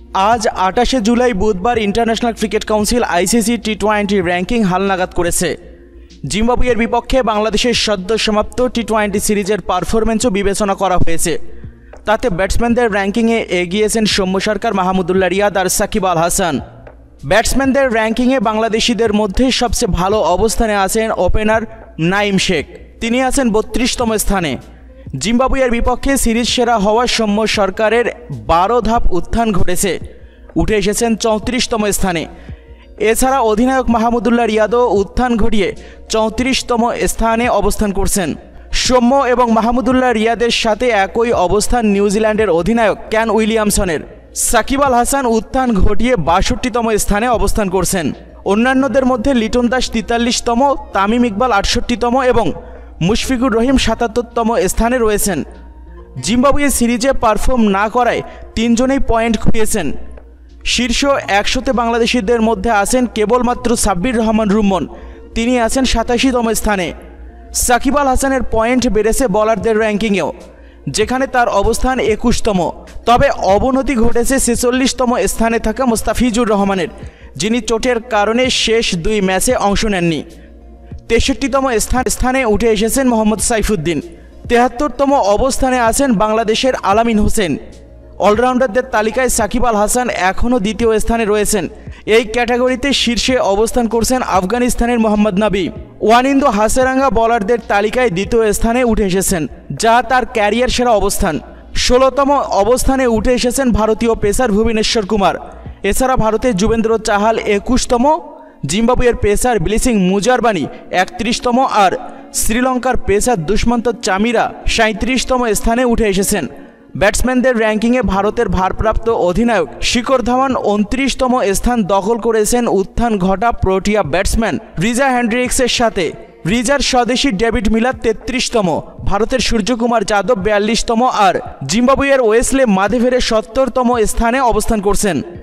আজ ২৮শে জুলাই বুধবার ইন্টারন্যাশনাল ক্রিকেট কাউন্সিল আইসিসি টি-20 র্যাঙ্কিং হালনাগাদ করেছে। জিম্বাবুয়ের বিপক্ষে বাংলাদেশের সদ্য সমাপ্ত টি-20 সিরিজের পারফরম্যান্সও বিবেচনা করা হয়েছে। তাতে ব্যাটসম্যানদের র্যাঙ্কিংয়ে এগিয়েছেন সৌম্য সরকার, মাহমুদুল্লাহ রিয়াদ আর সাকিব আল হাসান। ব্যাটসম্যানদের র্যাঙ্কিংয়ে বাংলাদেশিদের মধ্যে সবচেয়ে ভালো অবস্থানে আছেন ওপেনার নাঈম শেখ, তিনি আছেন ৩২তম স্থানে। জিম্বাবুয়ের বিপক্ষে সিরিজ সেরা হওয়া সৌম্য সরকারের ১২ ধাপ উত্থান ঘটেছে, উঠে এসেছেন ৩৪তম স্থানে। এছাড়া অধিনায়ক মাহমুদুল্লাহ রিয়াদও উত্থান ঘটিয়ে ৩৪তম স্থানে অবস্থান করছেন। সৌম্য এবং মাহমুদুল্লাহ রিয়াদের সাথে একই অবস্থান নিউজিল্যান্ডের অধিনায়ক কেন উইলিয়ামসনের। সাকিব আল হাসান উত্থান ঘটিয়ে ৬২তম স্থানে অবস্থান করছেন। অন্যান্যদের মধ্যে লিটন দাস ৪৩তম, তামিম ইকবাল ৬৮তম এবং মুশফিকুর রহিম ৭৭তম স্থানে রয়েছেন। জিম্বাবুয়ে সিরিজে পারফর্ম না করায় তিনজনেই পয়েন্ট খুঁয়েছেন। শীর্ষ ১০০তে বাংলাদেশিদের মধ্যে আছেন কেবলমাত্র সাব্বির রহমান রুম্মন, তিনি আছেন ৮৭তম স্থানে। সাকিব আল হাসানের পয়েন্ট বেড়েছে বলারদের র্যাঙ্কিংয়েও, যেখানে তার অবস্থান ২১তম। তবে অবনতি ঘটেছে ৪৬তম স্থানে থাকা মুস্তাফিজুর রহমানের, যিনি চোটের কারণে শেষ ২ ম্যাচে অংশ নেননি। ৬৩তম স্থানে উঠে এসেছেন মোহাম্মদ সাইফুদ্দিন। ৭৩তম অবস্থানে আছেন বাংলাদেশের আলামিন হোসেন। অলরাউন্ডারদের তালিকায় সাকিব আল হাসান এখনও ২য় স্থানে রয়েছেন। এই ক্যাটাগরিতে শীর্ষে অবস্থান করছেন আফগানিস্তানের মোহাম্মদ নাবি। ওয়ানিন্দু হাসেরাঙ্গা বলারদের তালিকায় ২য় স্থানে উঠে এসেছেন, যা তার ক্যারিয়ার সেরা অবস্থান। ১৬তম অবস্থানে উঠে এসেছেন ভারতীয় পেসার ভুবনেশ্বর কুমার। এছাড়া ভারতের যুবেন্দ্র চাহাল ২১তম, জিম্বাবুয়ের পেসার ব্লিসিং মুজারবানি ৩১তম আর শ্রীলঙ্কার পেসার দুষ্মন্ত চামিরা ৩৭তম স্থানে উঠে এসেছেন। ব্যাটসম্যানদের র্যাঙ্কিংয়ে ভারতের ভারপ্রাপ্ত অধিনায়ক শিখর ধাওয়ান ২৯তম স্থান দখল করেছেন উত্থান ঘটা প্রোটিয়া ব্যাটসম্যান রিজা হেন্ড্রিক্সের সাথে। রিজার স্বদেশী ডেভিড মিলার ৩৩তম, ভারতের সূর্যকুমার যাদব ৪২তম আর জিম্বাবুয়ের ওয়েসলে মাধেভেরে ৭০তম স্থানে অবস্থান করছেন।